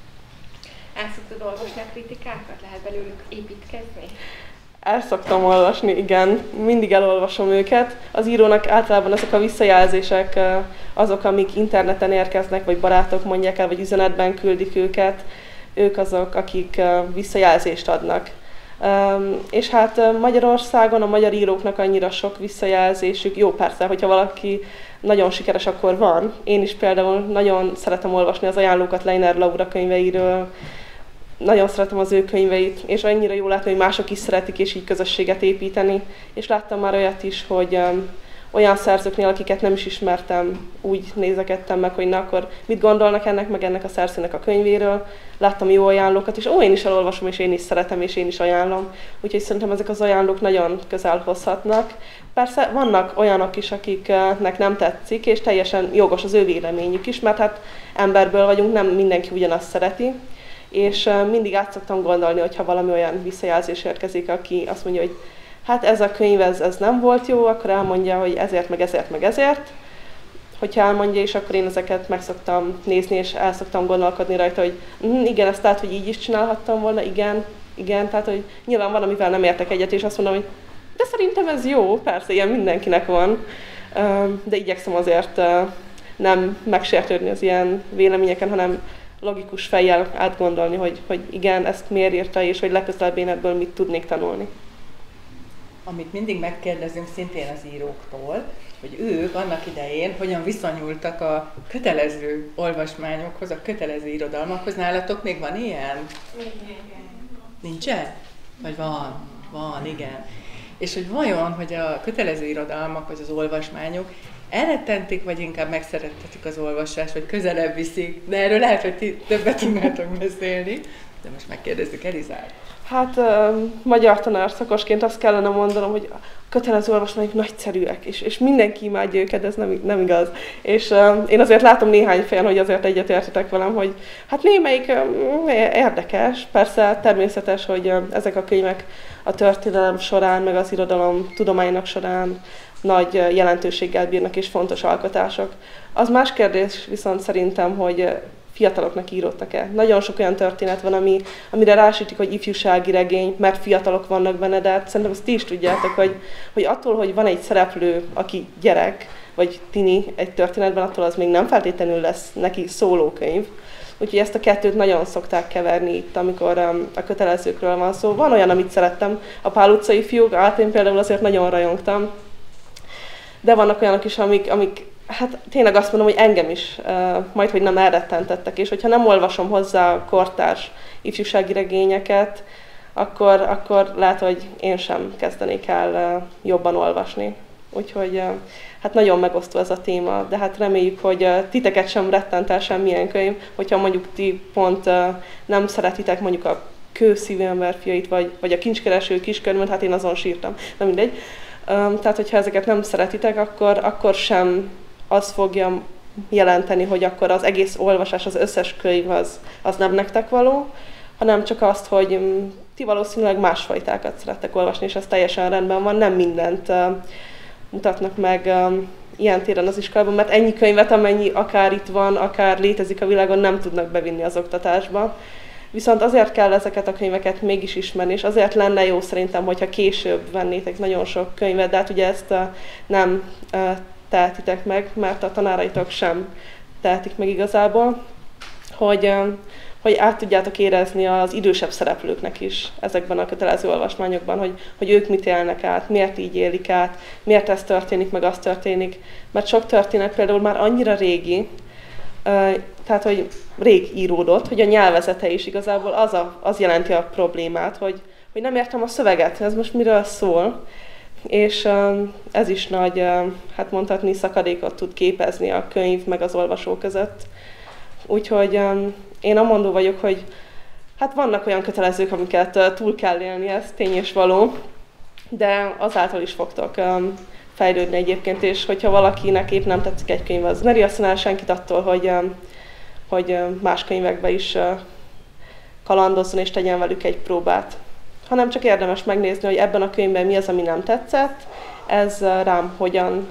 El szoktad olvasni a kritikákat? Lehet belőlük építkezni? El szoktam olvasni, igen. Mindig elolvasom őket. Az írónak általában ezek a visszajelzések azok, amik interneten érkeznek, vagy barátok mondják el, vagy üzenetben küldik őket. Ők azok, akik visszajelzést adnak. És hát Magyarországon a magyar íróknak annyira sok visszajelzésük. Jó, persze, hogyha valaki nagyon sikeres, akkor van. Én is például nagyon szeretem olvasni az ajánlókat Leiner Laura könyveiről, nagyon szeretem az ő könyveit, és annyira jó látni, hogy mások is szeretik, és így közösséget építeni. És láttam már olyat is, hogy olyan szerzőknél, akiket nem is ismertem, úgy nézekedtem meg, hogy na akkor mit gondolnak ennek, meg ennek a szerzőnek a könyvéről. Láttam jó ajánlókat, és én is elolvasom, és én is szeretem, és én is ajánlom. Úgyhogy szerintem ezek az ajánlók nagyon közel hozhatnak. Persze vannak olyanok is, akiknek nem tetszik, és teljesen jogos az ő véleményük is, mert hát emberből vagyunk, nem mindenki ugyanazt szereti. És mindig át szoktam gondolni, hogyha valami olyan visszajelzés érkezik, aki azt mondja, hogy hát ez a könyv, ez nem volt jó, akkor elmondja, hogy ezért, meg ezért, meg ezért. Hogyha elmondja, és akkor én ezeket meg szoktam nézni, és el szoktam gondolkodni rajta, hogy igen, ezt lehet, hogy így is csinálhattam volna, igen, tehát hogy nyilván van, amivel nem értek egyet, és azt mondom, hogy de szerintem ez jó, persze, ilyen mindenkinek van, de igyekszem azért nem megsértődni az ilyen véleményeken, hanem logikus fejjel átgondolni, hogy igen, ezt miért írta, és hogy legközelebb én ebből mit tudnék tanulni. Amit mindig megkérdezünk szintén az íróktól, hogy ők annak idején hogyan viszonyultak a kötelező olvasmányokhoz, a kötelező irodalmakhoz. Nálatok még van ilyen? Nincsen? Vagy van? Van, igen. És hogy vajon, hogy a kötelező irodalmak, vagy az olvasmányok elrettentik, vagy inkább megszerettetik az olvasást, vagy közelebb viszik, de erről lehet, hogy ti többet tudnátok beszélni. De most megkérdezzük Elizát. Hát magyar tanárszakosként azt kellene mondanom, hogy a kötelező olvasmányok nagyszerűek, és mindenki imádja őket, de ez nem igaz. És én azért látom néhány fejen, hogy azért egyetértetek velem, hogy hát némelyik érdekes, persze természetes, hogy ezek a könyvek a történelem során, meg az irodalom tudománynak során nagy jelentőséggel bírnak és fontos alkotások. Az más kérdés viszont szerintem, hogy fiataloknak íródtak-e. Nagyon sok olyan történet van, amire rásítik, hogy ifjúsági regény, mert fiatalok vannak benne, de hát szerintem azt ti is tudjátok, hogy attól, hogy van egy szereplő, aki gyerek, vagy tini egy történetben, attól az még nem feltétlenül lesz neki szólókönyv. Úgyhogy ezt a kettőt nagyon szokták keverni itt, amikor a kötelezőkről van szó. Van olyan, amit szerettem, a Pál utcai fiúk, én például azért nagyon rajongtam, de vannak olyanok is, amik hát tényleg azt mondom, hogy engem is majdhogy nem elrettentettek, és hogyha nem olvasom hozzá a kortárs ifjúsági regényeket, akkor lehet, hogy én sem kezdenék el jobban olvasni. Úgyhogy hát nagyon megosztó ez a téma, de hát reméljük, hogy titeket sem rettent el semmilyen könyv, hogyha mondjuk ti pont nem szeretitek mondjuk a Kőszívű ember fiait, vagy a Kincskereső kiskönyvet, hát én azon sírtam, nem mindegy. Tehát, hogyha ezeket nem szeretitek, akkor sem az fogja jelenteni, hogy akkor az egész olvasás, az összes könyv az nem nektek való, hanem csak azt, hogy ti valószínűleg másfajtákat szerettek olvasni, és ez teljesen rendben van, nem mindent mutatnak meg ilyen téren az iskolában, mert ennyi könyvet, amennyi akár itt van, akár létezik a világon, nem tudnak bevinni az oktatásba. Viszont azért kell ezeket a könyveket mégis ismerni, és azért lenne jó szerintem, hogyha később vennétek nagyon sok könyvet, de hát ugye ezt nem tehetitek meg, mert a tanáraitok sem tehetik meg igazából, hogy át tudjátok érezni az idősebb szereplőknek is ezekben a kötelező olvasmányokban, hogy ők mit élnek át, miért így élik át, miért ez történik, meg az történik. Mert sok történet például már annyira régi, tehát hogy rég íródott, hogy a nyelvezete is igazából az jelenti a problémát, hogy nem értem a szöveget, ez most miről szól. És ez is nagy, hát mondhatni, szakadékot tud képezni a könyv meg az olvasó között. Úgyhogy én amondó vagyok, hogy hát vannak olyan kötelezők, amiket túl kell élni, ez tény és való, de azáltal is fogtok fejlődni egyébként, és hogyha valakinek épp nem tetszik egy könyv, az ne riasszon el senkit attól, hogy más könyvekbe is kalandozzon és tegyen velük egy próbát. Hanem csak érdemes megnézni, hogy ebben a könyvben mi az, ami nem tetszett, ez rám hogyan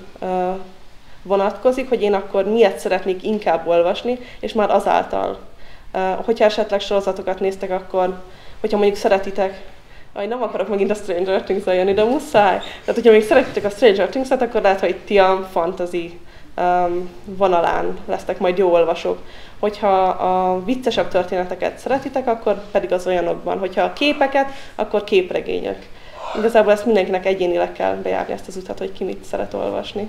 vonatkozik, hogy én akkor miért szeretnék inkább olvasni, és már azáltal, hogyha esetleg sorozatokat néztek, akkor, hogyha mondjuk szeretitek, nem akarok megint a Stranger Things-zal jönni, de muszáj. Tehát, hogyha még szeretitek a Stranger Things-et, akkor lehet, hogy ti a fantasy vonalán lesztek majd jó olvasók. Hogyha a viccesebb történeteket szeretitek, akkor pedig az olyanokban. Hogyha a képeket, akkor képregények. Igazából ezt mindenkinek egyénileg kell bejárni ezt az utat, hogy ki mit szeret olvasni.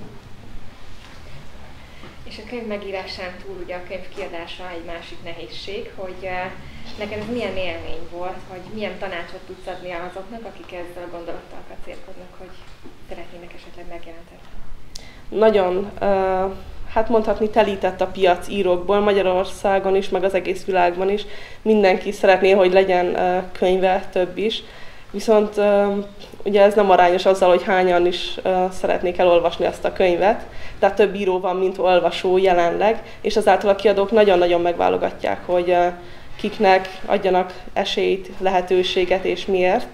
És a könyv megírásán túl ugye a könyv kiadása egy másik nehézség, hogy neked ez milyen élmény volt, hogy milyen tanácsot tudsz adni azoknak, akik ezzel a gondolattal kacérkodnak, hogy szeretnének esetleg megjelentetni? nagyon, hát mondhatni, telített a piac írókból, Magyarországon is, meg az egész világban is. Mindenki szeretné, hogy legyen könyve, több is. Viszont ugye ez nem arányos azzal, hogy hányan is szeretnék elolvasni azt a könyvet. Tehát több író van, mint olvasó jelenleg, és ezáltal a kiadók nagyon-nagyon megválogatják, hogy kiknek adjanak esélyt, lehetőséget és miért.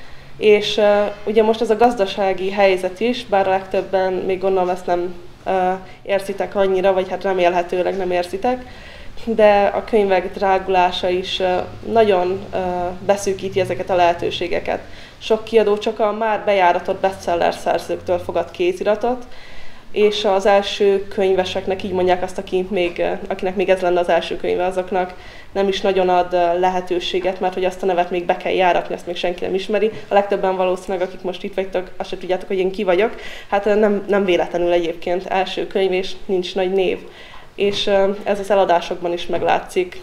És ugye most ez a gazdasági helyzet is, bár a legtöbben még gondolom ezt nem érzitek annyira, vagy hát remélhetőleg nem érzitek, de a könyvek drágulása is nagyon beszűkíti ezeket a lehetőségeket. Sok kiadó csak a már bejáratott bestseller szerzőktől fogad kéziratot, és az első könyveseknek, így mondják azt, akinek még ez lenne az első könyve, azoknak nem is nagyon ad lehetőséget, mert hogy azt a nevet még be kell járatni, azt még senki nem ismeri. A legtöbben valószínűleg, akik most itt vagytok, azt se tudjátok, hogy én ki vagyok. Hát nem véletlenül egyébként első könyv, és nincs nagy név. És ez az eladásokban is meglátszik,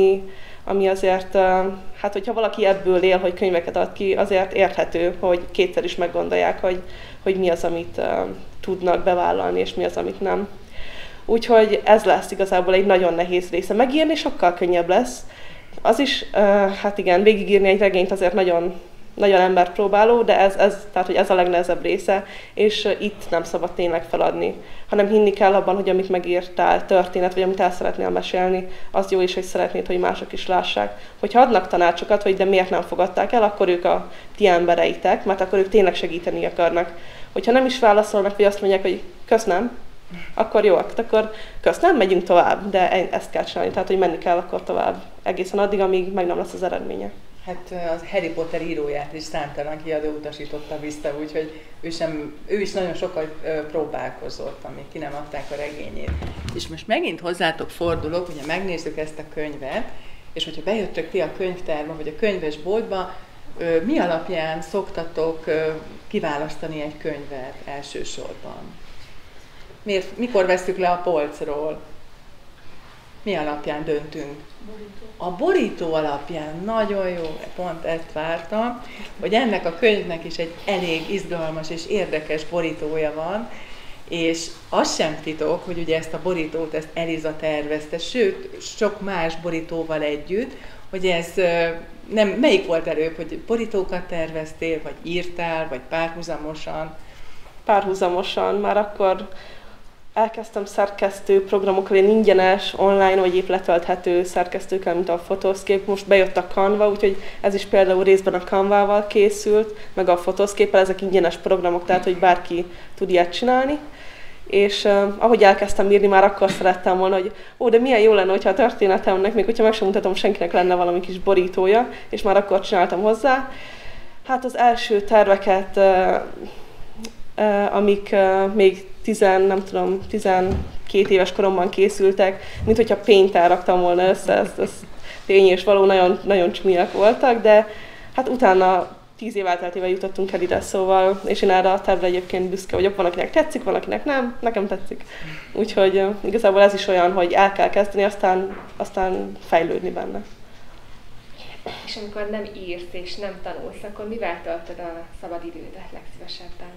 ami azért, hát hogyha valaki ebből él, hogy könyveket ad ki, azért érthető, hogy kétszer is meggondolják, hogy mi az, amit tudnak bevállalni, és mi az, amit nem. Úgyhogy ez lesz igazából egy nagyon nehéz része. Megírni sokkal könnyebb lesz. Az is, hát igen, végigírni egy regényt azért nagyon, nagyon emberpróbáló, de tehát, hogy ez a legnehezebb része, és itt nem szabad tényleg feladni, hanem hinni kell abban, hogy amit megírtál történet, vagy amit el szeretnél mesélni, az jó is, hogy szeretnéd, hogy mások is lássák. Hogyha adnak tanácsokat, hogy de miért nem fogadták el, akkor ők a ti embereitek, mert akkor ők tényleg segíteni akarnak. Hogyha nem is válaszolnak, vagy azt mondják, hogy köszönöm, akkor jó, akkor köszönöm, megyünk tovább, de ezt kell csinálni, tehát hogy menni kell akkor tovább, egészen addig, amíg meg nem lesz az eredménye. Hát az Harry Potter íróját is számtalan kiadó utasította vissza, úgyhogy ő is nagyon sokat próbálkozott, amíg ki nem adták a regényét. És most megint hozzátok fordulok, ugye megnézzük ezt a könyvet, és hogyha bejöttök ti a könyvtárba, vagy a könyvesboltba, mi alapján szoktatok kiválasztani egy könyvet elsősorban? Mikor vesszük le a polcról? Mi alapján döntünk? A borító alapján, nagyon jó, pont ezt vártam, hogy ennek a könyvnek is egy elég izgalmas és érdekes borítója van, és az sem titok, hogy ugye ezt a borítót, ezt Eliza tervezte, sőt, sok más borítóval együtt, hogy ez melyik volt előbb, hogy borítókat terveztél, vagy írtál, vagy párhuzamosan? Párhuzamosan, már akkor elkezdtem szerkesztő programokkal, én ingyenes, online vagy épp letölthető szerkesztőkkel, mint a Photoshop. Most bejött a Canva, úgyhogy ez is például részben a Canva-val készült, meg a Photoshop-el, ezek ingyenes programok, tehát hogy bárki tud ilyet csinálni. És ahogy elkezdtem írni, már akkor szerettem volna, hogy de milyen jó lenne, hogyha a történetemnek, még hogyha meg sem mutatom, senkinek lenne valami kis borítója, és már akkor csináltam hozzá. Hát az első terveket, amik még 12 éves koromban készültek, mint hogyha pénztár raktam volna össze, ez tény és való, nagyon, nagyon csúnyak voltak, de hát utána 10 év elteltével jutottunk el ide, szóval, és én erre a tervre egyébként büszke vagyok, van akinek tetszik, van akinek nem, nekem tetszik. Úgyhogy igazából ez is olyan, hogy el kell kezdeni, aztán fejlődni benne. És amikor nem írsz és nem tanulsz, akkor mivel töltöd a szabadidődet legszívesebben?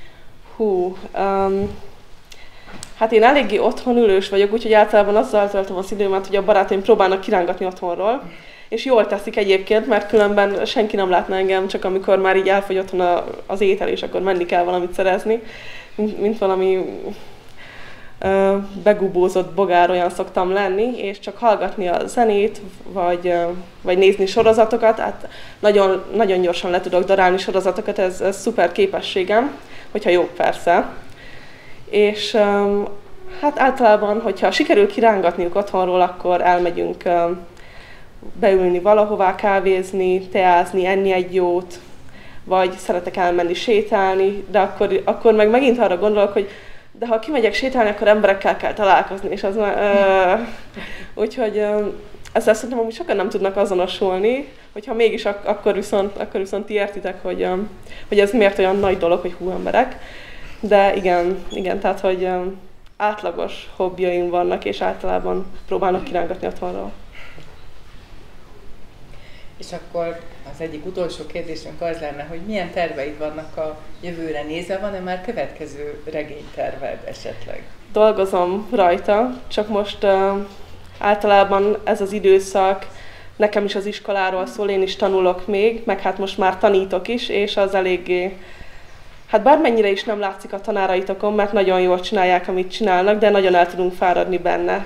Hát én eléggé otthonülős vagyok, úgyhogy általában azzal töltöm az időmet, hogy a barátaim próbálnak kirángatni otthonról. És jól teszik egyébként, mert különben senki nem látna engem, csak amikor már így elfogy otthon az étel, és akkor menni kell valamit szerezni, mint valami begubózott bogár, olyan szoktam lenni, és csak hallgatni a zenét, vagy nézni sorozatokat, hát nagyon, nagyon gyorsan le tudok darálni sorozatokat, ez szuper képességem, hogyha jó persze. És hát általában, hogyha sikerül kirángatniuk otthonról, akkor elmegyünk beülni valahová, kávézni, teázni, enni egy jót, vagy szeretek elmenni sétálni, de akkor meg megint arra gondolok, hogy de ha kimegyek sétálni, akkor emberekkel kell találkozni, és az már... Úgyhogy ezzel szerintem amúgy sokan nem tudnak azonosulni, hogyha mégis akkor viszont ti értitek, hogy ez miért olyan nagy dolog, hogy emberek. De igen, tehát hogy átlagos hobbjaim vannak, és általában próbálnak kirángatni otthonról. És akkor az egyik utolsó kérdésünk az lenne, hogy milyen terveid vannak a jövőre nézve, van-e már következő regényterved esetleg? Dolgozom rajta, csak most általában ez az időszak nekem is az iskoláról szól, én is tanulok még, meg hát most már tanítok is, és az eléggé, hát bármennyire is nem látszik a tanáraitokon, mert nagyon jól csinálják, amit csinálnak, de nagyon el tudunk fáradni benne.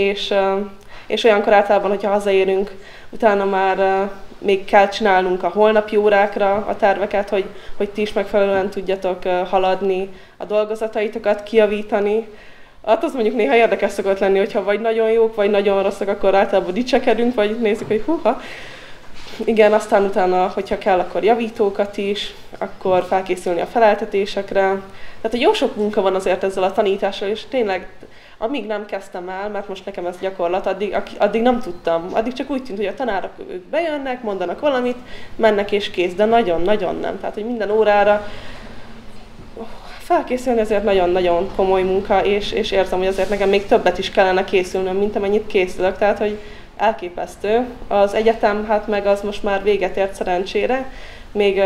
És olyankor általában, hogyha hazaérünk, utána már még kell csinálnunk a holnapi órákra a terveket, hogy ti is megfelelően tudjatok haladni a dolgozataitokat, kijavítani. Hát az mondjuk néha érdekes szokott lenni, hogyha vagy nagyon jók, vagy nagyon rosszak, akkor általában dicsekedünk, vagy nézzük, hogy húha. Igen, aztán utána, hogyha kell, akkor javítókat is, akkor felkészülni a feleltetésekre. Tehát egy jó sok munka van azért ezzel a tanítással, és tényleg, amíg nem kezdtem el, mert most nekem ez gyakorlat, addig nem tudtam. Addig csak úgy tűnt, hogy a tanárok ők bejönnek, mondanak valamit, mennek és kész, de nagyon-nagyon nem. Tehát, hogy minden órára felkészülni azért nagyon-nagyon komoly munka, és érzem, hogy azért nekem még többet is kellene készülnöm, mint amennyit készülök. Tehát, hogy elképesztő. Az egyetem, hát meg az most már véget ért szerencsére. Még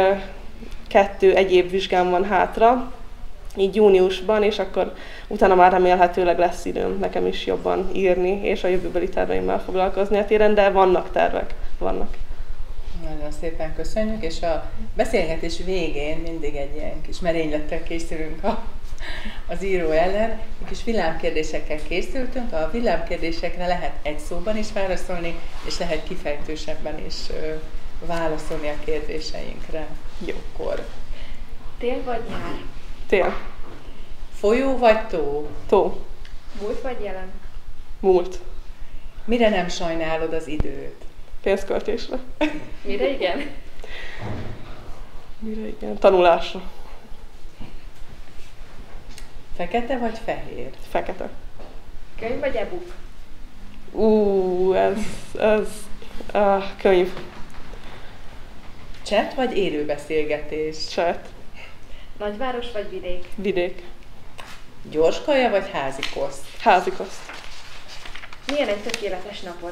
2 egyéb vizsgám van hátra, így júniusban, és akkor utána már remélhetőleg lesz időm nekem is jobban írni, és a jövőbeli terveimmel foglalkozni a téren, de vannak tervek, vannak. Nagyon szépen köszönjük, és a beszélgetés végén mindig egy ilyen kis merénylettel készülünk az író ellen. Egy kis villámkérdésekkel készültünk, a villámkérdésekre lehet egy szóban is válaszolni, és lehet kifejtősebben is válaszolni a kérdéseinkre. Jókor. Tél vagy nyár? Tél. Folyó vagy tó? Tó. Múlt vagy jelen? Múlt. Mire nem sajnálod az időt? Pénzköltésre. Mire igen? Mire igen? Tanulásra. Fekete vagy fehér? Fekete. Könyv vagy e-book? Könyv. Chat vagy élő beszélgetés? Chat. Nagyváros vagy vidék? Vidék. Gyors kaja vagy házi koszt? Házi koszt. Milyen egy tökéletes napod?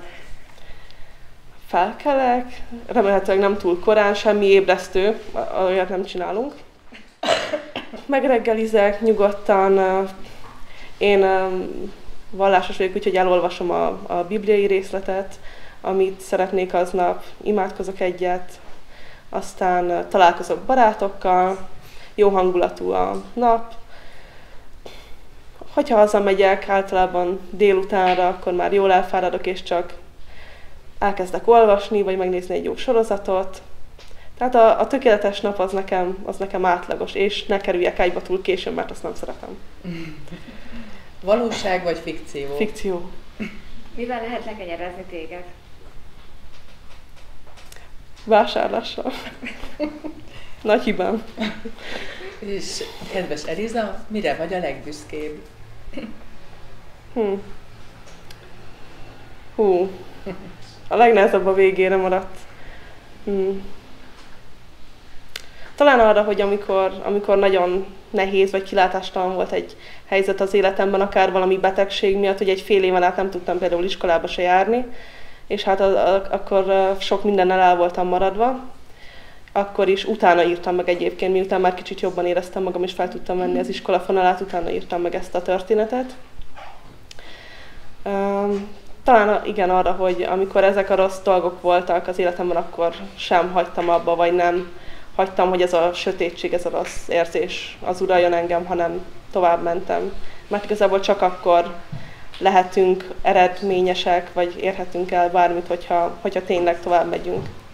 Felkelek, remélhetőleg nem túl korán, semmi ébresztő, olyat nem csinálunk. Megreggelizek nyugodtan. Én vallásos vagyok, úgyhogy elolvasom a bibliai részletet, amit szeretnék aznap, imádkozok egyet, aztán találkozok barátokkal, jó hangulatú a nap. Hogyha hazamegyek általában délutánra, akkor már jól elfáradok, és csak elkezdek olvasni, vagy megnézni egy jó sorozatot. Tehát a tökéletes nap az nekem átlagos, és ne kerüljek ágyba túl későn, mert azt nem szeretem. Valóság vagy fikció? Fikció. Mivel lehet lekenyerezni téged? Vásárlással. Nagy hibám. És kedves Eliza, mire vagy a legbüszkébb? A legnehezebb a végére maradt. Talán arra, hogy amikor nagyon nehéz vagy kilátástalan volt egy helyzet az életemben, akár valami betegség miatt, hogy egy fél éven át nem tudtam például iskolába se járni, és hát akkor sok mindennel el voltam maradva. Akkor is utána írtam meg egyébként, miután már kicsit jobban éreztem magam, és fel tudtam venni az iskola fonalát, utána írtam meg ezt a történetet. Talán igen arra, hogy amikor ezek a rossz dolgok voltak az életemben, akkor sem hagytam abba, vagy nem hagytam, hogy ez a sötétség, ez a rossz érzés az uraljon engem, hanem tovább mentem. Mert igazából csak akkor lehetünk eredményesek, vagy érhetünk el bármit, hogyha tényleg tovább megyünk.